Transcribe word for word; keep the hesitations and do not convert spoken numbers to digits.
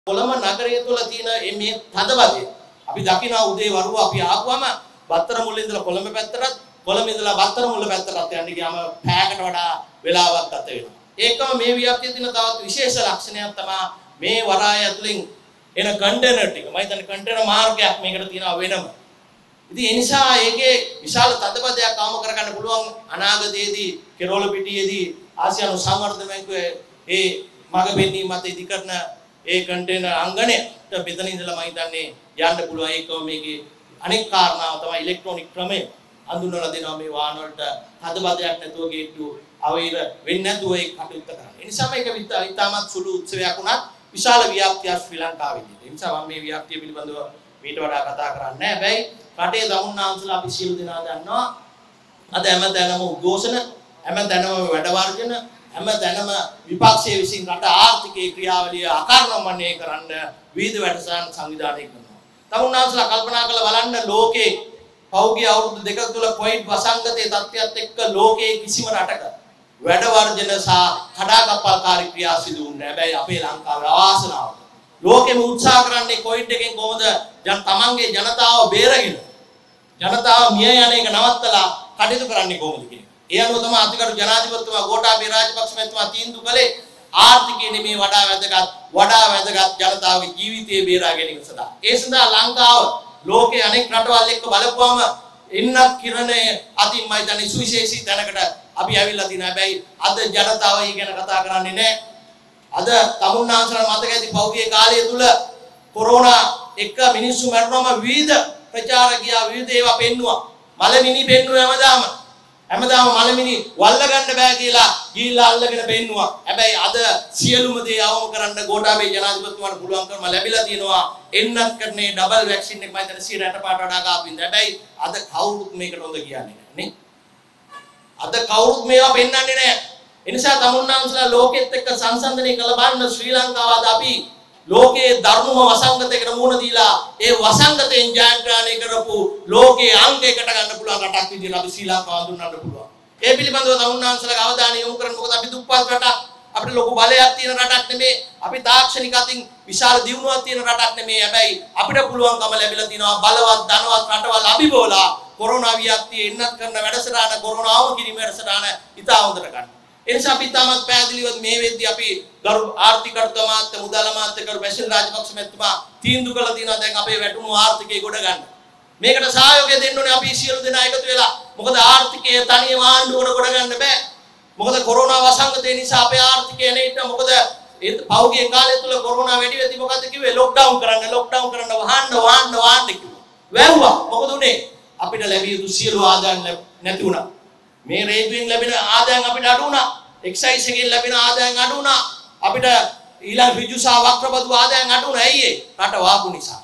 කොළඹ නගරය තුළ තියෙන මේ තදබදය අපි දකිනවා උදේ වරුව අපි ආපුවම බත්තර මුල්ල ඉඳලා කොළඹ පැත්තටත් කොළඹ ඉඳලා බත්තර මුල්ල පැත්තටත් යන්න ගියාම පැයකට වඩා වෙලාවක් ගත වෙනවා. ඒකම මේ ව්‍යාප්තියේ තියෙන තවත් විශේෂ ලක්ෂණයක් තමයි මේ වරාය ඇතුලින් එන කන්ටේනර් ටික. මම හිතන්නේ කන්ටේනර් මාර්ගයක් මේකට තියෙනවා වෙනම. ඉතින් ඒ නිසා ඒකේ විශාල තදබදයක් ආම කරගන්න පුළුවන් අනාගතයේදී කෙරෝල පිටියේදී ආසියානු සංවර්ධන බැංකුවේ ඒ මග පෙන්වීම මත ඉදිකරන ඒ කන්ටේනර් අංගණයට මෙතන ඉඳලා මම හිතන්නේ යන්න පුළුවන්. ඒකම මේකේ අනෙක් කාරණාව තමයි ඉලෙක්ට්‍රොනික ක්‍රමය අඳුන්වලා දෙනවා මේ වාහන වලට තදබදයක් නැතුව ගේට්ටු අවෛර වෙන්නේ නැතුව ඒක කටයුත්ත කරන්න. ඒ නිසා මේක ඉතාමත් සුළු උත්සවයක් වුණත් විශාල ව්‍යාප්තියක් ශ්‍රී ලංකාවේදී. ඒ නිසා මම මේ ව්‍යාප්තිය පිළිබඳව මීට වඩා කතා කරන්නේ නැහැ. හැබැයි රටේ දමුන්නාන්සලා අපි සියලු දෙනා දන්නවා අද හැමදැනම උද්ඝෝෂණ, හැමදැනම වැඩ වර්ජන, හැමදැනම විපක්ෂයේ විසින් රට ආර්ථිකයේ ක්‍රියාවලිය අකර්ණමණය කරන්න විවිධ වැඩසටහන් සංවිධානය කරනවා. තමුන්නාන්සලා කල්පනා කරලා බලන්න ලෝකේ පෞද්ගලික අවුරුදු දෙක තුළ කොවිඩ් වසංගතයේ තත්ත්වයට එක්ක ලෝකයේ කිසිම රටක වැඩ වර්ජන සහ කඩාකප්පල්කාරී ක්‍රියා සිදු වුණේ නැහැ. හැබැයි අපේ ලංකාවේ අවාසනාවට ලෝකෙම උත්සාහ කරන්නේ කොවිඩ් එකෙන් කොහොමද ජන තමන්ගේ ජනතාව බේරගෙන ජනතාව මිය යන එක නවත්තලා කටයුතු කරන්නේ කොහොමද කියන. ඒ අනුව තමයි අධිකරු ජනාධිපතිතුමා ගෝඨාභය රාජපක්ෂ මහත්මයා තීන්දුව කළේ ආර්ථිකයේ නෙමේ වඩා වැදගත් වඩා වැදගත් ජනතාවගේ ජීවිතය බේරා ගැනීම සඳහා. ඒ සඳහා ලංකාව ලෝකයේ අනෙක් රටවල් එක්ක බලපුවම එන්නත් කිරණේ අතින් මම හිතන්නේ සුවිශේෂී තැනකට අපි ඇවිල්ලා තියෙනවා. හැබැයි අද ජනතාව ඊ ගැන කතා කරන්නේ නැහැ. අද තමුන්නාන්සලා මතක ඇති පෞද්ගලික කාලය තුල කොරෝනා එක්ක මිනිස්සු මරනවාම විවිධ ප්‍රචාර ගියා විවිධ ඒවා පෙන්නුවා. මලමිනි පෙන්නුවා හැමදාම. හැමදාම මලමිනි වල්ල ගන්න බෑ කියලා ගිහිල්ලා අල්ලගෙන පෙන්නුවා. හැබැයි අද සියලුම දේ අවම කරන්න ගෝඨාභය ජනාධිපතිතුමාට පුළුවන්කම ලැබිලා තියෙනවා. එන්නත් කරන්නේ ඩබල් වැක්සින් එක මම හිතන්නේ සියයට අට පාට වඩා ගාපින්ද. හැබැයි අද කවුරුත් මේකට හොඳ කියන්නේ නැහැ නේ. අද කවුරුත් මේවා පෙන්වන්නේ නැහැ. ඒ නිසා තමුන්නාන්සලා ලෝකෙත් එක්ක සංසන්දනය කළ බලන ශ්‍රී ලංකාව අද අපි ලෝකයේ ධර්මම වසංගතයකට මුහුණ දීලා ඒ වසංගතයෙන් ජයග්‍රහණය කරපු ලෝකයේ අංගයකට ගන්න පුළුවන් රටක් විදිහට අපි ශ්‍රී ලංකාව හඳුන්වන්න පුළුවන්. ඒ පිළිබඳව තමුන්නාන්සලා අවධානය යොමු කරන්න. මොකද අපි දුප්පත් රටක්. අපිට ලොකු බලයක් තියෙන රටක් නෙමේ. අපි තාක්ෂණික අතින් විශාල දියුණුවක් තියෙන රටක් නෙමේ. හැබැයි අපිට පුළුවන්කම ලැබිලා තිනවා බලවත් ධනවත් රටවල් අභිබෝලා කොරෝනා ව්‍යාප්තිය එන්නත් කරන වැඩසටහන කොරෝනාව කිරීම වැඩසටහන ඉතා හොඳට ගන්න. ඒ නිසා අපි තාමත් පැහැදිලිව මේ වෙද්දී අපි ගරු ආර්ථික අමාත්‍ය මුදල් අමාත්‍ය කරු බැසිල් රාජපක්ෂ මහත්මයා තීන්දුව කළා තියෙනවා දැන් අපේ වැටුණු ආර්ථිකය ගොඩ ගන්න. මේකට සහයෝගය දෙන්න ඕනේ අපි සියලු දෙනා එකතු වෙලා. මොකද ආර්ථිකය තනියම ආණ්ඩුවකට ගොඩ ගන්න බෑ. මොකද කොරෝනා වසංගතය නිසා අපේ ආර්ථිකය නේට මොකද ඒ පෞද්ගලික කාලය තුල කොරෝනා වැඩි වෙද්දී මොකද්ද කිව්වේ ලොක්ඩවුන් කරන්න ලොක්ඩවුන් කරන්න වහන්න වහන්න වහන්න කිව්වා. වැව්වා. මොකද උනේ? අපිට ලැබිය යුතු සියලු ආදායම් නැති වුණා. මේ රේටුවෙන් ලැබෙන ආදායම් අපිට අඩු වුණා. එක්සයිස් එකෙන් ලැබෙන ආදායම් අඩු වුණා. අපිට ඊළඟ ඍජු සහ වක්‍රබදු ආදායම් අඩු වුණා. ඇයි ඒ? රට වාපු නිසා.